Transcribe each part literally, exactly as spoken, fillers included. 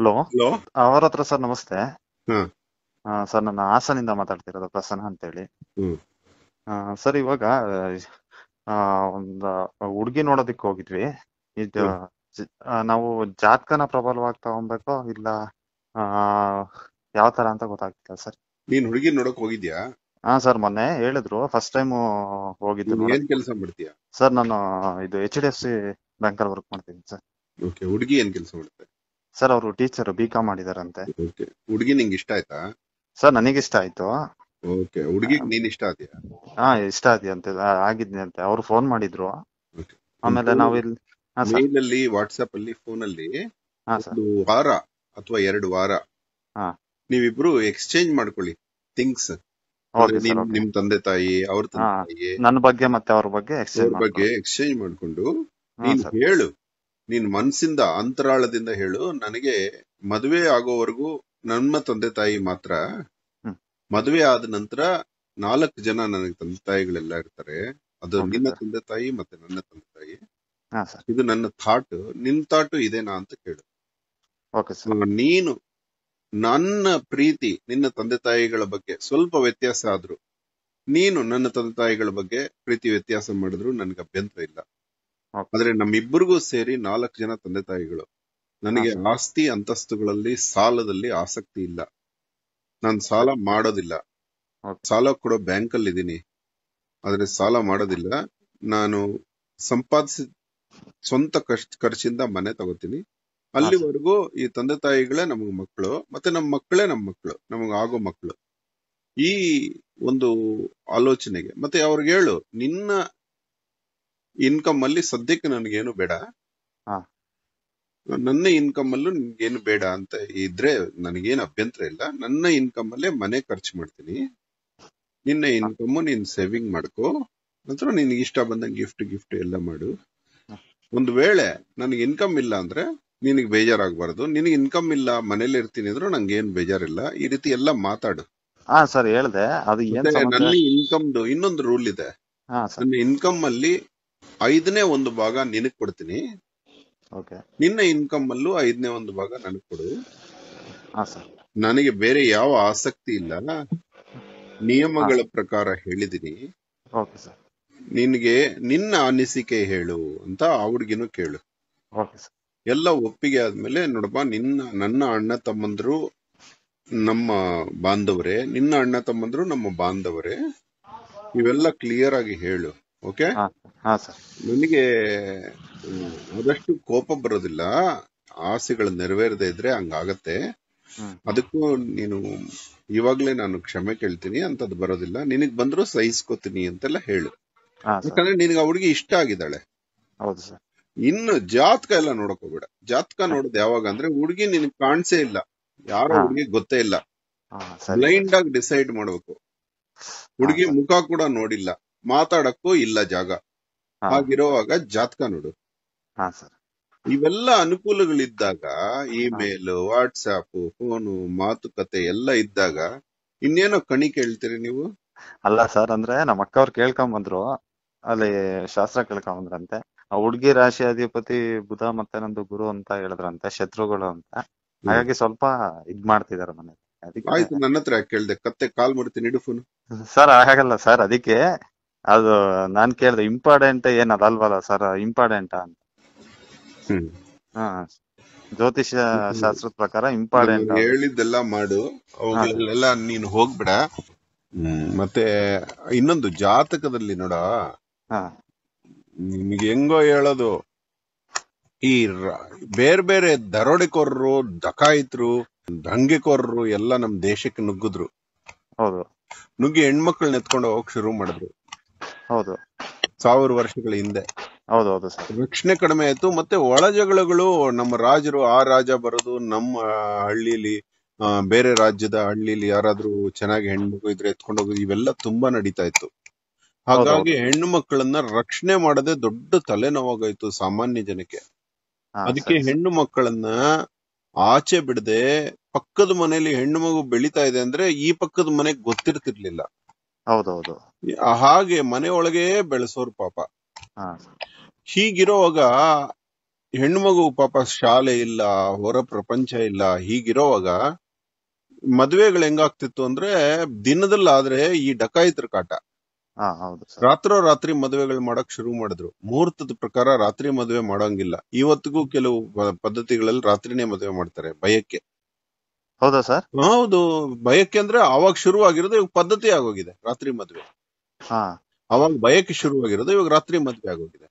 Hello. Hello. ಅವರ ಹತ್ರ sir ನಮಸ್ತೆ. ಹ್ಮ್ ಆ, ಸರ್ ನಾನು ಹಾಸನಿಂದ ಮಾತಾಡ್ತಿರೋದು, ಪ್ರಸನ್ನ ಅಂತೇಳಿ. ಹ್ಮ್ ಆ, ಸರ್ ಇವಾಗ ಆ, ಒಂದ್ ಹುಡ್ಗಿ ನೋಡೋದಿಕ್ ಹೋಗಿದ್ವಿ. ಇದು ಹ್ಮ್ ಜ- ಆ, ನಾವು ಜಾತಕನ ಪ್ರಬಲವಾಗಿ ತಗೊಬೇಕೋ ಇಲ್ಲ ಆ ಯಾವ ತರ ಅಂತ ಗೊತ್ತಾಗ್ತಿಲ್ಲ ಸರ್. ನೀನ್ ಹುಡುಗಿ ನೋಡಕ್ ಹೋಗಿದ್ಯಾ? ಹಾ ಸರ್, ಮೊನ್ನೆ ಹೇಳಿದ್ರು, ಫಸ್ಟ್ ಟೈಮ್ ಹೋಗಿದ್ದು ನೀನ್ ಏನ್ ನೋಡೋದಿಕ್ಕೆ. ಕೆಲಸ ಮಾಡ್ತೀಯಾ? ಸರ್ ನಾನು ಇದು H D F C bank ಅಲ್ಲಿ ವರ್ಕ್ ಮಾಡ್ತೀನಿ ಸರ್. ಓಕೆ, ಹುಡುಗಿ ಏನ್ ಕೆಲಸ ಮಾಡುತ್ತೆ? ಸರ್ ಅವರು ಟೀಚರ್, ಬಿ ಕಾಮ್ ಮಾಡಿದಾರಂತೆ. ಓಕೆ, ಹುಡುಗಿ ನಿಂಗೆ ಇಷ್ಟ ಆಯ್ತಾ? ಸರ್ ನನಗಿಷ್ಟ ಆಯ್ತು. ಓಕೆ, ಹುಡುಗಿಗ್ ನೀನ್ ಇಷ್ಟ ಆದ್ಯಾ? ಹಾ, ಇಷ್ಟ ಆದ್ಯಂತೆ, ಆಗಿದ್ನಿ ಅಂತೆ, ಅವ್ರು ಫೋನ್ ಮಾಡಿದ್ರು. ಓಕೆ, ಆಮೇಲೆ ನಾವು ಇಲ್ಲಿ. ಹಾ ಸರ್. ಮೇಲ್ ಅಲ್ಲಿ, ವಾಟ್ಸ್ಆಪ್ ಅಲ್ಲಿ, ಫೋನ್ ಅಲ್ಲಿ ಹಾ ಸರ್. ಒಂದು ವಾರ ಅಥವಾ ಎರಡು ವಾರ ಹಾ. ನೀವಿಬ್ರು ಎಕ್ಸ್ಚೇಂಜ್ ಮಾಡ್ಕೊಳ್ಳಿ ಥಿಂಗ್ಸ್. Okay sir. ನಿಮ್ ಓಕೆ. ನಿಮ್ ತಂದೆ ತಾಯಿ, ಅವ್ರ ಹಾ, ತಂದೆ ತಾಯಿ, ನನ್ನ ಬಗ್ಗೆ ಮತ್ತೆ ಅವ್ರ ಬಗ್ಗೆ ಅವ್ರ ಎಕ್ಸ್ಚೇಂಜ್ ಬಗ್ಗೆ ಮಾಡ್ಕೊಳ್ಳೋದು. ಎಕ್ಸ್ಚೇಂಜ್ ಮಾಡ್ಕೊಂಡು ಹಾ ನೀನ್ ಸರ್. ಹೇಳು, ನೀನ್ ಮನ್ಸಿಂದ ಅಂತರಾಳದಿಂದ ಹೇಳು, ನನಗೆ ಮದುವೆ ಆಗೋವರೆಗೂ ನಮ್ಮ ತಂದೆ ತಾಯಿ ಮಾತ್ರ, ಹ್ಮ್. ಮದುವೆ ಆದ ನಂತರ ನಾಲ್ಕು ಜನ ನನಗೆ ತಂದೆ ತಾಯಿಗಳೆಲ್ಲ ಇರ್ತಾರೆ, ಅದು ಓಕೆ ನಿನ್ನ ಸರ್. ತಂದೆ ತಾಯಿ ಮತ್ತೆ ನನ್ನ ತಂದೆ ತಾಯಿ. ಹಾ ಸರ್. ಇದು ನನ್ನ ಥಾಟ್, ನಿನ್ ಥಾಟ್ ಇದೇನಾ ಅಂತ ಕೇಳು. Okay sir. ಆ, ನೀನು ನನ್ನ ಪ್ರೀತಿ ನಿನ್ನ ತಂದೆ ತಾಯಿಗಳ ಬಗ್ಗೆ ಸ್ವಲ್ಪ ವ್ಯತ್ಯಾಸ ಆದ್ರು, ನೀನು ನನ್ನ ತಂದೆ ತಾಯಿಗಳ ಬಗ್ಗೆ ಪ್ರೀತಿ ವ್ಯತ್ಯಾಸ ಮಾಡಿದ್ರು ನನ್ಗೆ ಅಭ್ಯಂತರ ಇಲ್ಲ. ಓಕೆ. ಆದ್ರೆ ನಮ್ಮಿಬ್ಬರಿಗೂ ಸೇರಿ ನಾಲ್ಕು ಜನ ತಂದೆ ತಾಯಿಗಳು. ಹಾ ನನಗೆ ಸರ್. ಆಸ್ತಿ ಅಂತಸ್ತುಗಳಲ್ಲಿ ಸಾಲದಲ್ಲಿ ಆಸಕ್ತಿ ಇಲ್ಲ, ನಾನು ಸಾಲ ಮಾಡೋದಿಲ್ಲ. ಓಕೆ. ಸಾಲ ಕೊಡೋ ಬ್ಯಾಂಕ್ ಅಲ್ಲಿ ಇದೀನಿ, ಆದ್ರೆ ಸಾಲ ಮಾಡೋದಿಲ್ಲ. ನಾನು ಸಂಪಾದಿಸಿ ಸ್ವಂತ ಖರ್ಚ್ ಖರ್ಚಿಂದ ಮನೆ ತಗೋತೀನಿ. ಹಾ ಸರ್. ಅಲ್ಲಿವರೆಗೂ ಈ ತಂದೆ ತಾಯಿಗಳೇ ನಮಗ್ ಮಕ್ಕಳು, ಮತ್ತೆ ನಮ್ಮ ಮಕ್ಕಳೇ ನಮ್ಮ ಮಕ್ಕಳು, ನಮಗ್ ಆಗೋ ಮಕ್ಕಳು. ಈ ಒಂದು ಆಲೋಚನೆಗೆ ಮತ್ತೆ ಅವ್ರಿಗೆ ಹೇಳು, ನಿನ್ನ ಇನ್ಕಮ್ ಅಲ್ಲಿ ಸದ್ಯಕ್ಕೆ ನನಗೇನು ಬೇಡ, ಹಾ. ನನ್ನ ಇನ್ಕಮ್ ಅಲ್ಲೂ ನಿನ್ಗೇನು ಬೇಡ ಅಂತ ಇದ್ರೆ ನನಗೇನು ಅಭ್ಯಂತರ ಇಲ್ಲ. ನನ್ನ ಇನ್ಕಮ್ ಅಲ್ಲೇ ಮನೆ ಖರ್ಚು ಮಾಡ್ತೀನಿ, ನಿನ್ನ ಹಾ. ಇನ್ಕಮ್ ನೀನ್ ಸೇವಿಂಗ್ ಮಾಡ್ಕೋ, ನಂತರ ನಿನ್ಗೆ ಇಷ್ಟ ಬಂದಂಗೆ ಗಿಫ್ಟ್ ಗಿಫ್ಟ್ ಎಲ್ಲ ಮಾಡು. ಒಂದು ವೇಳೆ ನನಗೆ ಇನ್ಕಮ್ ಇಲ್ಲ ಅಂದ್ರೆ ನಿನಗೆ ಬೇಜಾರಾಗಬಾರ್ದು. ನಿನಗೆ ಇನ್ಕಮ್ ಇಲ್ಲ, ಮನೇಲಿ ಇರ್ತೀನಿ ಅಂದ್ರೂ ನಂಗೆ ಏನ್ ಬೇಜಾರಿಲ್ಲ. ಈ ರೀತಿ ಎಲ್ಲ ಮಾತಾಡು. ಹಾ ಸರ್, ಹೇಳ್ದೆ, ಅದು ಏನ್ ಮತ್ತೆ ಸಮಸ್ಯೆ. ನನ್ನ ಇನ್ಕಮ್ದು ಇನ್ನೊಂದು ರೂಲ್ ಇದೆ. ಹಾ ಸರ್. ನನ್ನ ಇನ್ಕಮ್ ಅಲ್ಲಿ ಐದನೇ ಒಂದು ಭಾಗ ನಿನಗ್ ಕೊಡ್ತೀನಿ, ಓಕೆ. ನಿನ್ನ ಇನ್ಕಮ್ ಅಲ್ಲೂ ಐದನೇ ಒಂದು ಭಾಗ ನನಗ್ ಕೊಡು. ಹಾ ಸರ್. ನನಗೆ ಬೇರೆ ಯಾವ ಆಸಕ್ತಿ ಇಲ್ಲ, ಹಾ. ನಿಯಮಗಳ ಪ್ರಕಾರ ಹೇಳಿದೀನಿ. Okay sir. ನಿನ್ಗೆ ನಿನ್ನ ಅನಿಸಿಕೆ ಹೇಳು ಅಂತ ಆ ಹುಡ್ಗಿನೂ ಕೇಳು. Okay sir. ಎಲ್ಲ ಒಪ್ಪಿಗೆ ಆದ್ಮೇಲೆ, ನೋಡಪ್ಪ, ನಿನ್ನ ನನ್ನ ಅಣ್ಣ ತಮ್ಮಂದ್ರು ನಮ್ಮ ಬಾಂಧವರೇ, ನಿನ್ನ ಅಣ್ಣ ತಮ್ಮಂದ್ರು ನಮ್ಮ ಬಾಂಧವರೇ, ಇವೆಲ್ಲ ಕ್ಲಿಯರ್ ಆಗಿ ಹೇಳು. ಓಕೆ. ಹಾ. ಹಾ ಸರ್. ನನಗೆ ಹ್ಮ್, ಆದಷ್ಟು ಕೋಪ ಬರೋದಿಲ್ಲ, ಆಸೆಗಳು ನೆರವೇರದೆ ಇದ್ರೆ ಹಂಗಾಗತ್ತೆ. ಹ್ಮ್. ಅದಕ್ಕೂ ನೀನು ಇವಾಗ್ಲೇ ನಾನು ಕ್ಷಮೆ ಕೇಳ್ತೀನಿ, ಅಂತದ್ ಬರೋದಿಲ್ಲ. ನಿನಗ್ ಬಂದ್ರು ಸಹಿಸ್ಕೋತೀನಿ ಅಂತೆಲ್ಲ ಹೇಳು. ಹಾ ಸರ್. ಯಾಕಂದ್ರೆ ನಿನಗೆ ಆ ಹುಡುಗಿ ಇಷ್ಟ ಆಗಿದ್ದಾಳೆ. ಹೌದು ಸರ್. ಇನ್ನು ಜಾತಕ ಎಲ್ಲ ನೋಡಕ್ ಹೋಗ್ಬೇಡ. ಜಾತಕ ನೋಡೋದು ಯಾವಾಗ ಅಂದ್ರೆ, ಹುಡುಗಿ ನಿನಗ್ ಕಾಣಿಸೇ ಇಲ್ಲ, ಯಾರೋ ಹಾ. ಹುಡುಗಿ ಗೊತ್ತೇ ಇಲ್ಲ, ಹಾ ಸರಿ ಸರ್. ಬ್ಲೈಂಡ್ ಆಗಿ ಡಿಸೈಡ್ ಮಾಡ್ಬೇಕು. ಹಾ ಹುಡುಗಿ ಸರ್. ಮುಖ ಕೂಡ ನೋಡಿಲ್ಲ, ಮಾತಾಡಕ್ಕೂ ಇಲ್ಲ ಜಾಗ, ಹಾ. ಹಾಗಿರೋವಾಗ ಜಾತಕ ನೋಡು. ಹಾ ಸರ್. ಇವೆಲ್ಲ ಅನುಕೂಲಗಳಿದ್ದಾಗ, ಹಾ. ಇಮೇಲ್, ವಾಟ್ಸಾಪ್, ಫೋನು, ಮಾತುಕತೆ ಎಲ್ಲ ಇದ್ದಾಗ ಇನ್ನೇನೋ ಕಣಿ ಕೇಳ್ತೀರಿ ನೀವು. ಅಲ್ಲ ಸರ್, ಅಂದ್ರೆ ನಮ್ಮ ಅಕ್ಕ ಅವ್ರು ಕೇಳ್ಕೊಂಡ್ ಬಂದ್ರು, ಅಲ್ಲಿ ಶಾಸ್ತ್ರ ಕೇಳ್ಕೊಂಡ್ ಬಂದ್ರಂತೆ. ಆ ಹುಡ್ಗಿ ರಾಶಿ ಅಧಿಪತಿ ಬುಧ ಮತ್ತೆ ನಂದು ಗುರು ಅಂತ ಹೇಳಿದ್ರಂತೆ, ಶತ್ರುಗಳು ಅಂತ. ಹ್ಮ್. ಹಾಗಾಗಿ ಸ್ವಲ್ಪ ಇದ್ ಮಾಡ್ತಿದಾರೆ ಮನೆ, ಅದಕ್ಕೆ. ಆಯ್ತು, ನನ್ನ ಹತ್ರ ಯಾಕೆ ಕೇಳ್ದೆ? ಕತ್ತೆ ಕಾಲ್ ಮಾಡ್ತೀನಿ, ಇಡು ಫೋನ್. ಸರ್ ಹಾಗಲ್ಲ ಸರ್, ಅದಕ್ಕೆ ಅದು ನಾನ್ ಕೇಳ್ದೆ, ಇಂಪಾರ್ಟೆಂಟ್ ಏನ್ ಅದಲ್ವಲ್ಲ ಸರ್, ಇಂಪಾರ್ಟೆಂಟ್ ಅಂತ. ಹ್ಮ್. ಹಾ, ಜ್ಯೋತಿಷ್ಯ ಶಾಸ್ತ್ರದ ಪ್ರಕಾರ ನಾನು ಇಂಪಾರ್ಟೆಂಟ್. ಹೇಳಿದ್ದೆಲ್ಲ ಮಾಡು, ಅವುಗಳೆಲ್ಲ ನೀನು ಹೋಗ್ಬೇಡ. ಹ್ಮ್. ಮತ್ತೆ ಇನ್ನೊಂದು, ಜಾತಕದಲ್ಲಿ ನೋಡ, ಹಾ. ನಿಮ್ಗೆ ಹೆಂಗೋ ಹೇಳೋದು, ಈ ರ- ಬೇರೆ ಬೇರೆ ದರೋಡೆಕೋರರು, ಡಕಾಯಿತರು, ದಂಗೆಕೋರರು ಎಲ್ಲ ನಮ್ ದೇಶಕ್ಕೆ ನುಗ್ಗಿದ್ರು. ಹೌದು. ನುಗ್ಗಿ ಹೆಣ್ಮಕ್ಳನ್ನ ಎತ್ಕೊಂಡು ಹೋಗಕ್ ಶುರು ಮಾಡಿದ್ರು ಹೌದು. ಸಾವಿರ ವರ್ಷಗಳ ಹಿಂದೆ. ಹೌದು. ಹೌದು ಸರ್. ರಕ್ಷಣೆ ಕಡಿಮೆ ಆಯ್ತು. ಮತ್ತೆ ಒಳ ಜಗಳಗಳು, ನಮ್ಮ ರಾಜರು ಆ ರಾಜ ಬರೋದು, ನಮ್ಮ ಹಳ್ಳಿಲಿ ಆ, ಬೇರೆ ರಾಜ್ಯದ ಹಳ್ಳಿಲಿ ಯಾರಾದ್ರೂ ಚೆನ್ನಾಗಿ ಹೆಣ್ಮಗು ಇದ್ರೆ ಎತ್ಕೊಂಡು ಹೋಗೋದು, ಇವೆಲ್ಲ ತುಂಬಾ ನಡೀತಾ ಇತ್ತು. ಹೌದು. ಹಾಗಾಗಿ ಹೌದು. ಹೆಣ್ಣು ಮಕ್ಕಳನ್ನ ರಕ್ಷಣೆ ಮಾಡದೆ ದೊಡ್ಡ ತಲೆನೋವಾಗಾಯ್ತು ಸಾಮಾನ್ಯ ಜನಕ್ಕೆ. ಹಾ ಅದಕ್ಕೆ ಸರಿ ಸರ್. ಹೆಣ್ಣು ಮಕ್ಕಳನ್ನ ಆಚೆ ಬಿಡದೆ, ಪಕ್ಕದ ಮನೆಯಲ್ಲಿ ಹೆಣ್ಣು ಮಗು ಬೆಳಿತಾ ಇದೆ ಅಂದ್ರೆ ಈ ಪಕ್ಕದ ಮನೆಗ್ ಗೊತ್ತಿರ್ತಿರ್ಲಿಲ್ಲ. ಹೌದೌದು. ಹಾಗೆ ಮನೆ ಒಳಗೆ ಬೆಳೆಸೋರು ಪಾಪ. ಹಾ. ಹೀಗಿರುವಾಗ ಹೆಣ್ಣು ಮಗು ಪಾಪ ಶಾಲೆ ಇಲ್ಲ, ಹೊರ ಪ್ರಪಂಚ ಇಲ್ಲ, ಹೀಗಿರೋವಾಗ ಮದ್ವೆಗಳು ಹೆಂಗಾಗ್ತಿತ್ತು ಅಂದ್ರೆ ದಿನದಲ್ಲಾದ್ರೆ ಈ ಡಕಾಯಿತರ ಕಾಟ. ಹಾ ಹೌದು ಸರ್. ರಾತ್ರೋ ರಾತ್ರಿ ಮದುವೆಗಳು ಮಾಡಕ್ ಶುರು ಮಾಡಿದ್ರು. ಮುಹೂರ್ತದ ಪ್ರಕಾರ ರಾತ್ರಿ ಮದುವೆ ಮಾಡೋಂಗಿಲ್ಲ. ಇವತ್ತಿಗೂ ಕೆಲವು ಪ- ಪದ್ಧತಿಗಳಲ್ಲಿ ರಾತ್ರಿನೇ ಮದುವೆ ಮಾಡ್ತಾರೆ ಭಯಕ್ಕೆ. ಹೌದಾ ಸರ್? ಹೌದು, ಭಯಕ್ಕೆ ಅಂದ್ರೆ ಅವಾಗ ಶುರುವಾಗಿರೋದು, ಇವಾಗ ಪದ್ಧತಿ ಆಗೋಗಿದೆ ರಾತ್ರಿ ಮದುವೆ. ಹಾ ಅವಾಗ ಭಯಕ್ಕೆ ಶುರುವಾಗಿರೋದು, ಇವಾಗ ರಾತ್ರಿ ಮದುವೆ ಆಗೋಗಿದೆ.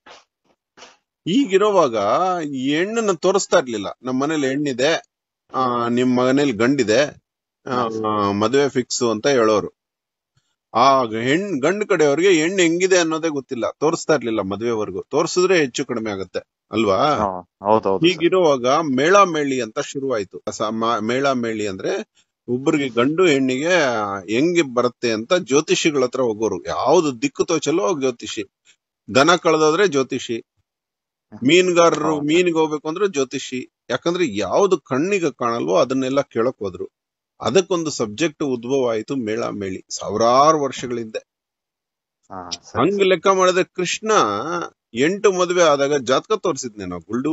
ಈಗಿರೋವಾಗ ಈ ಹೆಣ್ಣನ್ನ ತೋರಿಸ್ತಾ ಇರ್ಲಿಲ್ಲ. ನಮ್ಮ ಮನೇಲಿ ಹೆಣ್ಣಿದೆ, ಆ ನಿಮ್ ಮನೇಲಿ ಗಂಡಿದೆ, ಆ, ಮದುವೆ ಫಿಕ್ಸ್ ಅಂತ ಹೇಳೋರು. ಆ ಹೆಣ್ ಗಂಡು ಕಡೆಯವ್ರಿಗೆ ಹೆಣ್ಣು ಹೆಂಗಿದೆ ಅನ್ನೋದೇ ಗೊತ್ತಿಲ್ಲ, ತೋರಿಸ್ತಾ ಇರ್ಲಿಲ್ಲ ಮದ್ವೆವರೆಗೂ. ತೋರಿಸಿದ್ರೆ ಹೆಚ್ಚು ಕಡಿಮೆ ಆಗತ್ತೆ ಅಲ್ವಾ? ಹಾ, ಹೌದೌದು ಸರ್. ಹೀಗಿರುವಾಗ ಮೇಳ ಮೇಳಿ ಅಂತ ಶುರುವಾಯ್ತು. ಸ- ಮ- ಮೇಳ ಮೇಳಿ ಅಂದ್ರೆ ಒಬ್ಬರಿಗೆ ಗಂಡು ಹೆಣ್ಣಿಗೆ ಹೆಂಗೆ ಬರುತ್ತೆ ಅಂತ ಜ್ಯೋತಿಷಿಗಳ ಹತ್ರ ಹೋಗೋರು. ಯಾವ್ದು ದಿಕ್ಕು ತೋಚಲ್ಲೋ ಜ್ಯೋತಿಷಿ. ದನ ಕಳೆದೋದ್ರೆ ಜ್ಯೋತಿಷಿ, ಮೀನುಗಾರರು ಹೌದು. ಮೀನಿಗೆ ಹೋಗ್ಬೇಕು ಅಂದ್ರೆ ಜ್ಯೋತಿಷಿ. ಯಾಕಂದ್ರೆ ಯಾವ್ದು ಕಣ್ಣಿಗೆ ಕಾಣಲ್ವೋ ಅದನ್ನೆಲ್ಲ ಕೇಳಕ್ ಹೋದ್ರು. ಅದಕ್ಕೊಂದು ಸಬ್ಜೆಕ್ಟ್ ಉದ್ಭವ ಆಯ್ತು, ಮೇಳ ಮೇಳಿ, ಸಾವಿರಾರು ವರ್ಷಗಳಿಂದ. ಹಾ ಸರಿ ಹಂಗ್ ಸರ್. ಲೆಕ್ಕ ಮಾಡಿದ್ರೆ ಕೃಷ್ಣ ಎಂಟು ಮದ್ವೆ ಆದಾಗ ಜಾತಕ ತೋರಿಸಿದ್ನೇನೋ ಗುಲ್ಡು.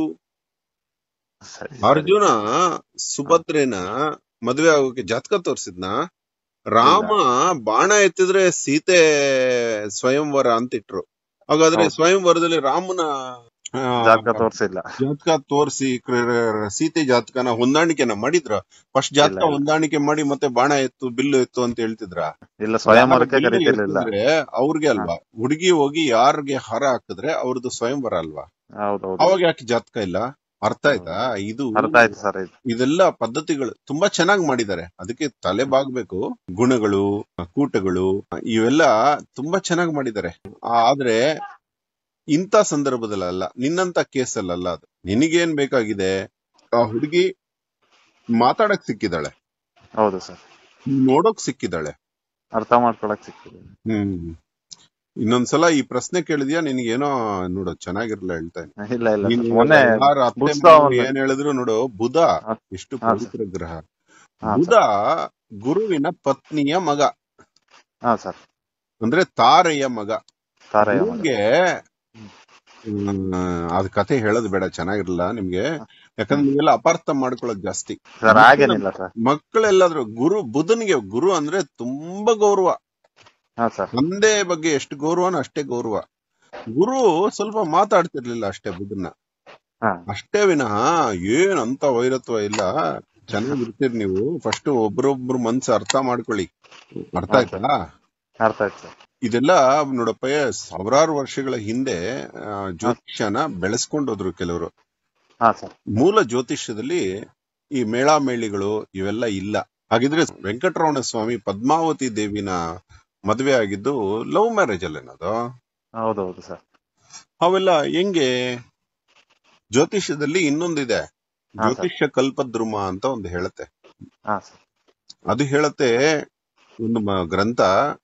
ಸರಿ ಸರಿ. ಅರ್ಜುನ ಸುಭದ್ರೆನ ಮದ್ವೆ ಆಗೋಕೆ ಜಾತಕ ತೋರಿಸಿದ್ನ. ರಾಮ ಬಾಣ ಎತ್ತಿದ್ರೆ ಸೀತೆ ಸ್ವಯಂವರ ಅಂತಿಟ್ರು. ಹಾಗಾದ್ರೆ ಹೌದು. ಸ್ವಯಂವರದಲ್ಲಿ ರಾಮನ ಆ, ಜಾತಕ ತೋರ್ಸಿಲ್ಲ. ಜಾತಕ ತೋರಿಸಿ ಸೀತೆ ಜಾತಕನ ಹೊಂದಾಣಿಕೆನ ಮಾಡಿದ್ರ? ಫಸ್ಟ್ ಜಾತಕ ಇಲ್ಲ, ಇಲ್ಲ. ಹೊಂದಾಣಿಕೆ ಮಾಡಿ ಮತ್ತೆ ಬಾಣ ಎತ್ತು ಬಿಲ್ಲು ಎತ್ತು ಅಂತ ಹೇಳ್ತಿದ್ರ? ಇಲ್ಲ, ಸ್ವಯಂವರಕ್ಕೆ ಯಾರು ಬಿಲ್ಲು ಕರಿತಿರ್ಲಿಲ್ಲ. ಎತ್ತಿದ್ರೆ ಅವ್ರಿಗೆ ಅಲ್ವಾ? ಹುಡುಗಿ ಹೋಗಿ ಯಾರಿಗೆ ಹಾರ ಹಾಕಿದ್ರೆ ಅವ್ರದ್ದು ಸ್ವಯಂವರ ಅಲ್ವಾ? ಹೌದೌದು. ಅವಾಗ ಯಾಕೆ ಜಾತಕ ಇಲ್ಲ? ಅರ್ಥ ಆಯ್ತಾ? ಇದು ಅರ್ಥ ಆಯ್ತು ಸರ್. ಇದು ಇದೆಲ್ಲ ಪದ್ಧತಿಗಳು ತುಂಬಾ ಚೆನ್ನಾಗಿ ಮಾಡಿದ್ದಾರೆ. ಅದಕ್ಕೆ ತಲೆ ಬಾಗ್ಬೇಕು. ಗುಣಗಳು, ಕೂಟಗಳು ಇವೆಲ್ಲ ತುಂಬಾ ಚೆನ್ನಾಗಿ ಮಾಡಿದ್ದಾರೆ. ಆದ್ರೆ ಇಂಥ ಸಂದರ್ಭದಲ್ಲ, ನಿನ್ನಂತ ಕೇಸಲ್ಲ ಅದು. ನಿನಗೇನ್ ಬೇಕಾಗಿದೆ? ಆ ಹುಡುಗಿ ಮಾತಾಡಕ್ ಸಿಕ್ಕಿದಾಳೆ, ಹೌದು ಸರ್. ನೋಡೋಕ್ ಸಿಕ್ಕಿದಾಳೆ. ಅರ್ಥ ಮಾಡ್ಕೊಳಕ್ ಸಿಕ್ಕಿದೆ. ಹ್ಮ್ ಇನ್ನೊಂದ್ಸಲ ಈ ಪ್ರಶ್ನೆ ಕೇಳಿದ್ಯಾ? ನಿನ್ಗೇನೋ ನೋಡು ಚೆನ್ನಾಗಿರ್ಲ ಹೇಳ್ತಾ ಇದ್ದೀನಿ. ಇಲ್ಲ ಇಲ್ಲ ನೀನ್ ಸರ್. ಇವಾಗ ಮೊನ್ನೆ ಯಾರ್ ಅತ್ತೆ ಪುಸ್ತಕ ಮಾವ ಒಂದು- ಏನ್ ಹೇಳಿದ್ರು ನೋಡು, ಬುಧ ಹಾ, ಎಷ್ಟು ಹಾ, ಪವಿತ್ರ ಗ್ರಹ. ಹಾ ಬುಧ ಗುರುವಿನ ಪತ್ನಿಯ ಮಗ, ಹಾ ಸರ್. ಅಂದ್ರೆ ತಾರೆಯ ಮಗ. ತಾರಯ್ಯ ಮಗ. ಗುರುಗೆ ಹ್ಮ್ ಅದ್ ಕಥೆ ಹೇಳೋದು ಬೇಡ, ಚೆನ್ನಾಗಿರಲ್ಲ ನಿಮ್ಗೆ. ಯಾಕಂದ್ರೆ ನೀವೆಲ್ಲ ಅಪಾರ್ಥ ಮಾಡ್ಕೊಳ್ಳೋದು ಜಾಸ್ತಿ. ಸರ್ ಹಾಗೇನಿಲ್ಲ ಸರ್. ಮಕ್ಕಳೆಲ್ಲಾದ್ರೂ ಗುರು, ಬುಧನ್ಗೆ ಗುರು ಅಂದ್ರೆ ತುಂಬಾ ಗೌರವ. ಹಾ ಸರ್. ತಂದೆ ಬಗ್ಗೆ ಎಷ್ಟು ಗೌರವನೋ ಅಷ್ಟೇ ಗೌರವ. ಗುರು ಸ್ವಲ್ಪ ಮಾತಾಡ್ತಿರ್ಲಿಲ್ಲ ಅಷ್ಟೇ ಬುಧನ್ನ, ಹಾ ಅಷ್ಟೇ ವಿನಃ ಏನ್ ಅಂತ ವೈರತ್ವ ಇಲ್ಲ. ಚೆನ್ನಾಗಿರ್ತೀರಿ ನೀವು. ಫಸ್ಟ್ ಒಬ್ರೊಬ್ರು ಮನ್ಸು ಅರ್ಥ ಮಾಡ್ಕೊಳ್ಳಿ. ಅರ್ಥ ಆಯ್ತಾ? ಅರ್ಥ ಆಯ್ತು ಸರ್. ಇದೆಲ್ಲ ನೋಡಪ್ಪ, ಸಾವಿರಾರು ವರ್ಷಗಳ ಹಿಂದೆ ಆ, ಜ್ಯೋತಿಷ್ಯನ ಬೆಳೆಸ್ಕೊಂಡೋದ್ರು ಕೆಲವರು. ಹಾ ಸರ್. ಮೂಲ ಜ್ಯೋತಿಷ್ಯದಲ್ಲಿ ಈ ಮೇಳ ಮೇಳಿಗಳು ಇವೆಲ್ಲ ಇಲ್ಲ. ಹಾಗಿದ್ರೆ ವೆಂಕಟರಮಣ ಸ್ವಾಮಿ ಪದ್ಮಾವತಿ ದೇವಿನ ಮದ್ವೆ ಆಗಿದ್ದು ಲವ್ ಮ್ಯಾರೇಜ್ ಅಲ್ಲೇನದು? ಹೌದೌದು ಸರ್. ಅವೆಲ್ಲ ಹೆಂಗೆ? ಜ್ಯೋತಿಷ್ಯದಲ್ಲಿ ಇನ್ನೊಂದಿದೆ, ಹಾ ಸರ್. ಜ್ಯೋತಿಷ್ಯ ಕಲ್ಪದ್ರುಮ ಅಂತ ಒಂದು ಹೇಳುತ್ತೆ. ಹಾ ಸರ್. ಅದು ಹೇಳತ್ತೆ ಒಂದು ಮ- ಗ್ರಂಥ.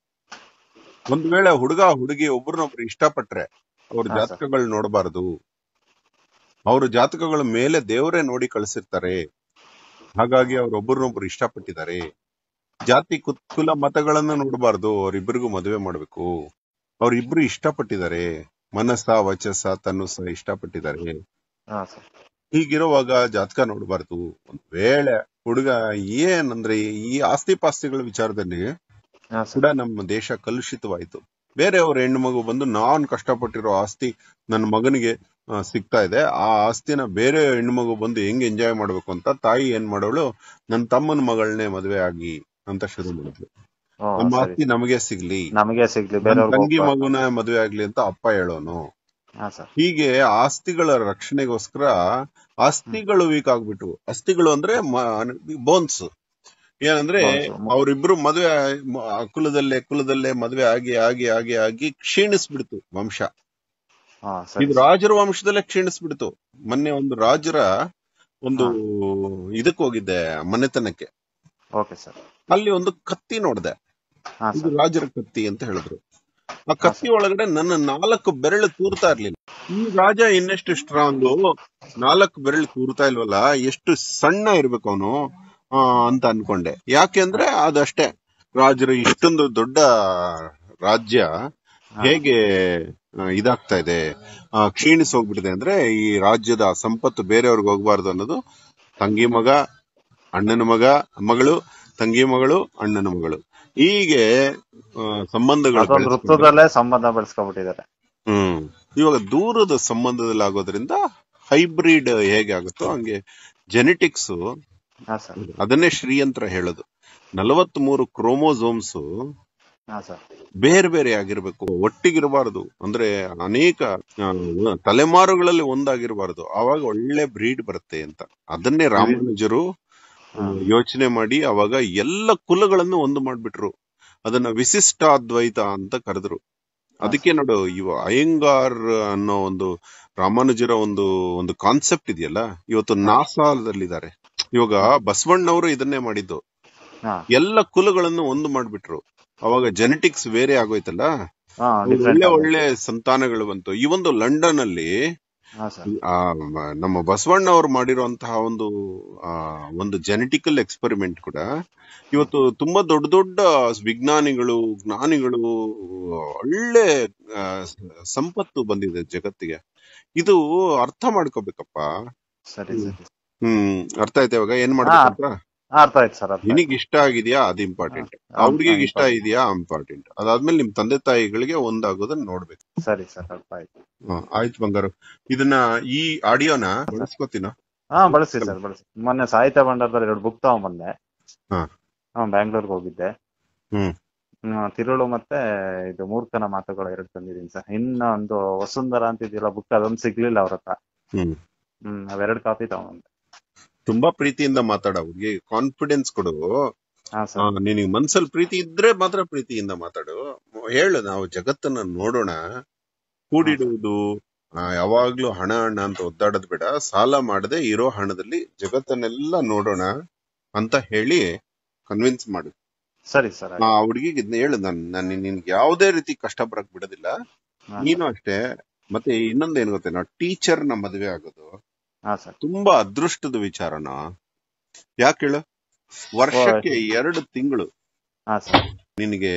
ಒಂದ್ ವೇಳೆ ಹುಡುಗ ಹುಡುಗಿ ಒಬ್ರನ್ನೊಬ್ರು ಇಷ್ಟಪಟ್ರೆ ಅವ್ರ ಹಾ ಸರ್. ಜಾತಕಗಳು ನೋಡಬಾರದು. ಅವ್ರ ಜಾತಕಗಳ ಮೇಲೆ ದೇವರೇ ನೋಡಿ ಕಳಿಸಿರ್ತಾರೆ. ಹಾಗಾಗಿ ಅವ್ರೊಬ್ಬರನ್ನೊಬ್ರು ಇಷ್ಟಪಟ್ಟಿದ್ದಾರೆ. ಜಾತಿ ಕುತ್ ಕುಲ ಮತಗಳನ್ನ ನೋಡಬಾರ್ದು, ಅವ್ರಿಬ್ರಿಗೂ ಮದುವೆ ಮಾಡ್ಬೇಕು. ಅವ್ರಿಬ್ರು ಇಷ್ಟಪಟ್ಟಿದ್ದಾರೆ, ಮನಸ್ಸ ವಚಸ್ಸ ತನುಸ ಇಷ್ಟಪಟ್ಟಿದ್ದಾರೆ. ಹಾ ಸರ್. ಹೀಗಿರುವಾಗ ಜಾತಕ ನೋಡಬಾರ್ದು. ಒಂದ್ ವೇಳೆ ಹುಡುಗ ಏನಂದ್ರೆ ಈ ಆಸ್ತಿ ಪಾಸ್ತಿಗಳ ವಿಚಾರದಲ್ಲಿ ಹಾ ಕೂಡ ಸರ್. ನಮ್ಮ ದೇಶ ಕಲುಷಿತವಾಯ್ತು. ಬೇರೆಯವ್ರ ಹೆಣ್ಣು ಮಗು ಬಂದು ನಾನ್ ಕಷ್ಟಪಟ್ಟಿರೋ ಆಸ್ತಿ ನನ್ನ ಮಗನಿಗೆ ಆ, ಸಿಗ್ತಾ ಇದೆ, ಆ ಆಸ್ತಿನ ಬೇರೆ ಹೆಣ್ಣು ಮಗು ಬಂದು ಹೆಂಗ್ ಎಂಜಾಯ್ ಮಾಡ್ಬೇಕು ಅಂತ ತಾಯಿ ಏನ್ ಮಾಡೋಳು, ನನ್ ತಮ್ಮನ ಮಗಳನ್ನೇ ಮದ್ವೆ ಆಗಿ ಅಂತ ಶುರು ಮಾಡಿದ್ಲು. ಓ ನಮ್ಮ ಸರಿ. ಆಸ್ತಿ ನಮಗೆ ಸಿಗ್ಲಿ, ನಮಗೆ ಸಿಗ್ಲಿ, ನನ್ ಬೇರೆಯವ್ರಿಗೆ ತಂಗಿ ಹೋಗ್ಬಾರ್ದು. ಮಗುನ ಮದ್ವೆ ಆಗ್ಲಿ ಅಂತ ಅಪ್ಪ ಹೇಳೋನು. ಹಾ ಸರ್. ಹೀಗೆ ಆಸ್ತಿಗಳ ರಕ್ಷಣೆಗೋಸ್ಕರ ಆಸ್ತಿಗಳು ವೀಕ್ ಆಗ್ಬಿಟ್ಟು, ಆಸ್ತಿಗಳು ಅಂದ್ರೆ ಬೋನ್ಸ್ ಏನಂದ್ರೆ Bones. ಅವರಿಬ್ರು ಮದ್ವೆ ಮ- ಕುಲದಲ್ಲೇ ಕುಲದಲ್ಲೇ ಮದ್ವೆ ಆಗಿ ಆಗಿ ಆಗಿ ಆಗಿ ಕ್ಷೀಣಿಸ್ಬಿಡ್ತು ವಂಶ. ಹಾ ಸರಿ ಇದು ಸರ್. ರಾಜರ ವಂಶದಲ್ಲೇ ಕ್ಷೀಣಿಸ್ಬಿಡ್ತು. ಮೊನ್ನೆ ಒಂದು ರಾಜರ ಒಂದು ಇದಕ್ ಹೋಗಿದ್ದೆ, ಮನೆತನಕ್ಕೆ. Okay sir. ಅಲ್ಲಿ ಒಂದು ಕತ್ತಿ ನೋಡ್ದೆ. ಹಾ ಇದು ಸರ್. ರಾಜರ ಕತ್ತಿ ಅಂತ ಹೇಳಿದ್ರು. ಆ ಕತ್ತಿ ಒಳಗಡೆ ನನ್ನ ನಾಲ್ಕು ಬೆರಳು ತೂರ್ತಾ ಇರ್ಲಿಲ್ಲ. ಈ ರಾಜ ಇನ್ನೆಷ್ಟು ಸ್ಟ್ರಾಂಗು, ನಾಲ್ಕು ಬೆರಳು ತೂರ್ತಾ ಇಲ್ವಲ್ಲ, ಎಷ್ಟು ಸಣ್ಣ ಇರ್ಬೇಕು ಅವನು ಅಂತ ಅನ್ಕೊಂಡೆ. ಯಾಕೆಂದ್ರೆ ಅದಷ್ಟೇ, ರಾಜರು ಇಷ್ಟೊಂದು ದೊಡ್ಡ ರಾಜ್ಯ ಹೇಗೆ ಆ, ಇದಾಗ್ತಾ ಇದೆ, ಆ, ಕ್ಷೀಣಿಸಿ ಹೋಗ್ಬಿಟ್ಟಿದೆ ಅಂದ್ರೆ ಈ ರಾಜ್ಯದ ಸಂಪತ್ತು ಬೇರೆಯವ್ರಿಗೆ ಹೋಗ್ಬಾರ್ದು ಅನ್ನೋದು ತಂಗಿ ಮಗ, ಅಣ್ಣನ ಮಗ ಮಗಳು, ತಂಗಿ ಮಗಳು, ಅಣ್ಣನ ಮಗಳು, ಹೀಗೆ ಆ, ಸಂಬಂಧಗಳು ಅದೊಂದು ಬೆಳೆಸ್ಕೊಂಡು ವೃತ್ತದಲ್ಲೇ ಸಂಬಂಧ ಬೆಳೆಸ್ಕೊಬಿಟ್ಟಿದ್ದಾರೆ. ಹ್ಮ್ ಇವಾಗ ದೂರದ ಸಂಬಂಧದಲ್ಲಿ ಆಗೋದ್ರಿಂದ ಹೈಬ್ರಿಡ್ ಹೇಗೆ ಆಗುತ್ತೋ ಹಂಗೆ ಜೆನೆಟಿಕ್ಸ್ ಹಾ ಸರ್. ಅದನ್ನೇ ಶ್ರೀಯಂತ್ರ ಹೇಳೋದು. ನಲವತ್ತ್ ಮೂರು ಕ್ರೋಮೋಸೋಮ್ಸ್ ಹಾ ಸರ್. ಬೇರೆ ಬೇರೆ ಆಗಿರ್ಬೇಕು, ಒಟ್ಟಿಗಿರಬಾರದು. ಅಂದ್ರೆ ಅನೇಕ ಆ, ತಲೆಮಾರುಗಳಲ್ಲಿ ಒಂದಾಗಿರಬಾರದು, ಆವಾಗ ಒಳ್ಳೆ ಬ್ರೀಡ್ ಬರುತ್ತೆ ಅಂತ. ಅದನ್ನೇ ರಾಮಾನುಜರು ಹಾ. ಯೋಚನೆ ಮಾಡಿ ಅವಾಗ ಎಲ್ಲ ಕುಲಗಳನ್ನು ಒಂದು ಮಾಡ್ಬಿಟ್ರು. ಅದನ್ನ ವಿಶಿಷ್ಟಾದ್ವೈತ ಅಂತ ಕರೆದ್ರು. ಅದಕ್ಕೆ ನೋಡು, ಇವ ಅಯ್ಯಂಗಾರ್ ಅನ್ನೋ ಒಂದು ರಾಮಾನುಜರ ಒಂದು ಒಂದು ಕಾನ್ಸೆಪ್ಟ್ ಇದೆಯಲ್ಲ, ಇವತ್ತು ನಾಸಾದಲ್ಲಿದ್ದಾರೆ. ಇವಾಗ ಬಸವಣ್ಣವರು ಇದನ್ನೇ ಮಾಡಿದ್ದು, ಹಾ. ಎಲ್ಲ ಕುಲಗಳನ್ನು ಒಂದು ಮಾಡ್ಬಿಟ್ರು. ಅವಾಗ ಜೆನೆಟಿಕ್ಸ್ ಬೇರೆ ಆಗೋಯ್ತಲ್ಲ, ಹಾ, ಒಳ್ಳೆ different ಆಗುತ್ತೆ. ಒಳ್ಳೆ ಸಂತಾನಗಳು ಬಂತು. ಈ ಒಂದು ಲಂಡನ್ ಅಲ್ಲಿ ಹಾ ಸರ್. ಆ, ಮ- ನಮ್ಮ ಬಸವಣ್ಣ ಅವರು ಮಾಡಿರುವಂತಹ ಒಂದು ಆ, ಒಂದು ಜೆನೆಟಿಕಲ್ ಎಕ್ಸ್ಪೆರಿಮೆಂಟ್ ಕೂಡ ಇವತ್ತು ತುಂಬಾ ದೊಡ್ಡ ದೊಡ್ಡ ವಿಜ್ಞಾನಿಗಳು, ಜ್ಞಾನಿಗಳು, ಒಳ್ಳೆ ಆ, ಸ- ಸಂಪತ್ತು ಬಂದಿದೆ ಜಗತ್ತಿಗೆ. ಇದು ಅರ್ಥ ಮಾಡ್ಕೋಬೇಕಪ್ಪ. ಸರಿ ಸರಿ. ಹ್ಮ್ ಅರ್ಥ ಆಯ್ತಾ? ಇವಾಗ ಏನ್ ಹಾ, ಮಾಡ್ಬೇಕಂತ, ಹಾ, ಅರ್ಥ ಆಯ್ತು ಸರ್, ಅರ್ಥ ಆಯ್ತು. ನಿನಗ್ ಇಷ್ಟ ಆಗಿದ್ಯಾ ಅದು ಇಂಪಾರ್ಟೆಂಟ್, ಹಾ, ಅವ್ರಿಗೆ ಹಾ, ಇಷ್ಟ important. ಇದೆಯಾ ಇಂಪಾರ್ಟೆಂಟ್. ಅದಾದ್ಮೇಲೆ ನಿಮ್ ತಂದೆ ತಾಯಿಗಳಿಗೆ ಒಂದಾಗೋದನ್ನ ನೋಡ್ಬೇಕು. ಸರಿ ಸರ್, ಅರ್ಥ ಆಯ್ತು. ಹ, ಆಯ್ತು ಬಂಗಾರು. ಇದನ್ನ ಈ ಆಡಿಯೋನ ಬಳಸ್ಕೊತೀನ. ಹಾ, ಬಳಸಿ ಸರ್, ಬಳಸಿ. ಮೊನ್ನೆ ಸಾಹಿತ್ಯ ಭಂಡಾರದಲ್ಲಿ ಎರಡು ಬುಕ್ ತಗೊಂಡ್ಬಂದೆ. ಹಾ. ಹಾ, ಬ್ಯಾಂಗ್ಳೂರ್ಗೆ ಹೋಗಿದ್ದೆ. ಹ್ಮ್ ಹ್ಮ್, ತಿರುಳು ಮತ್ತೆ ಇದು ಮೂರ್ಖನ ಮಾತುಗಳು ಎರಡು ತಂದಿದ್ದೀನಿ ಸರ್. ಇನ್ನ ಒಂದು ವಸುಂಧರ ಅಂತ ಇದೆಯಲ್ಲ ಬುಕ್, ಅದೊಂದು ಸಿಗ್ಲಿಲ್ಲ ಅವ್ರ ಹತ್ರ. ಹ್ಮ್ ಹ್ಮ್, ಅವೆರಡು ಕಾಪಿ ತಗೊಂಡೆ. ತುಂಬಾ ಪ್ರೀತಿಯಿಂದ ಮಾತಾಡ, ಅವ್ರಿಗೆ ಕಾನ್ಫಿಡೆನ್ಸ್ ಕೊಡು. ಹಾ ಆ, ಸರ್. ನಿನಗ್ ಮನ್ಸಲ್ಲಿ ಪ್ರೀತಿ ಇದ್ರೆ ಮಾತ್ರ ಪ್ರೀತಿಯಿಂದ ಮಾತಾಡು. ಹೇಳು, ನಾವು ಜಗತ್ತನ್ನ ನೋಡೋಣ, ಕೂಡಿಡುವುದು ಆ, ಯಾವಾಗ್ಲೂ ಹಣ ಹಣ ಅಂತ ಒದ್ದಾಡೋದ್ ಬೇಡ, ಸಾಲ ಮಾಡದೆ ಇರೋ ಹಣದಲ್ಲಿ ಜಗತ್ತನ್ನೆಲ್ಲ ನೋಡೋಣ ಅಂತ ಹೇಳಿ ಕನ್ವಿನ್ಸ್ ಮಾಡು. ಸರಿ ಸರ್, ಆ ಆಯ್ತು. ಹುಡುಗಿಗೆ ಇದನ್ನ ಹೇಳು, ನಾನು ನಾನು ನಿನ್ಗೆ ಯಾವುದೇ ರೀತಿ ಕಷ್ಟ ಬರಕ್ ಬಿಡೋದಿಲ್ಲ. ಹಾ ನೀನು ಸರ್. ಅಷ್ಟೇ. ಮತ್ತೆ ಇನ್ನೊಂದೇನ್ ಗೊತ್ತೇನೋ, ಟೀಚರ್ ನ ಮದುವೆ ಆಗೋದು ಹಾ ಸರ್. ತುಂಬಾ ಅದೃಷ್ಟದ ವಿಚಾರನ. ಯಾಕೆ ಹೇಳು? ವರ್ಷಕ್ಕೆ ಎರಡು ತಿಂಗಳು ಹಾ ಸರ್. ನಿನಗೆ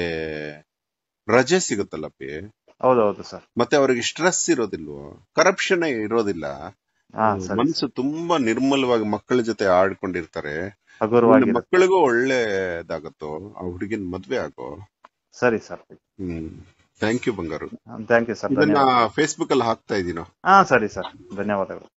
ರಜೆ ಸಿಗುತ್ತಲ್ಲಪ್ಪಿ. ಹೌದೌದು ಸರ್. ಮತ್ತೆ ಅವ್ರಿಗೆ ಸ್ಟ್ರೆಸ್ ಇರೋದಿಲ್ವೋ, ಕರಪ್ಷನ್ ಇರೋದಿಲ್ಲ. ಹಾ, ಸರಿ ಮನ್ಸು ಸರ್. ತುಂಬಾ ನಿರ್ಮಲವಾಗಿ ಮಕ್ಕಳ ಜೊತೆ ಆಡ್ಕೊಂಡಿರ್ತಾರೆ. ನಿನ್ನ ಹಗುರವಾಗಿರುತ್ತೆ. ಮಕ್ಕಳಿಗೂ ಒಳ್ಳೇದಾಗತ್ತೋ, ಆ ಹುಡುಗಿನ ಮದ್ವೆ ಆಗೋ. ಸರಿ ಸರ್. ಹ್ಮ್ ಥ್ಯಾಂಕ್ ಯು ಬಂಗಾರು. ಥ್ಯಾಂಕ್ ಯು ಸರ್, ಇದನ್ನ ಧನ್ಯವಾದ. ಫೇಸ್ಬುಕ್ ಅಲ್ಲಿ ಹಾಕ್ತಾ ಇದೀನೋ. ಹಾ, ಸರಿ ಸರ್, ಧನ್ಯವಾದಗಳು.